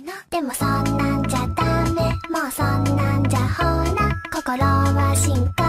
の。でもそんなんじゃダメ、もうそんなんじゃほら心は進化